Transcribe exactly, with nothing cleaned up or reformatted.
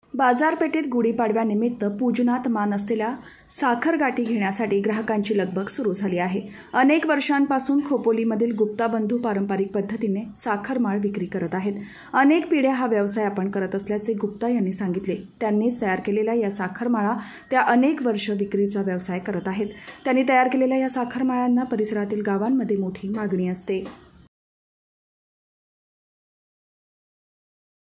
बाजारपेठेत गुढीपाडव्यानिमित्त पूजनात मान असलेल्या साखर गाठी घेण्यासाठी ग्राहकांची लगबग सुरू झाली आहे। अनेक वर्षांपासून खोपोलीमधील गुप्ता बंधू पारंपरिक पद्धतीने साखरमाळ विक्री करत आहेत। अनेक पिढ्या हा व्यवसाय आपण करत असल्याचे गुप्ता यांनी सांगितले। त्यांनीच तयार केलेल्या या साखरमाळा त्या अनेक वर्ष विक्रीचा व्यवसाय करत आहेत। त्यांनी तयार केलेल्या या साखरमाळांना परिसरातील गावांमध्ये मोठी मागणी असते।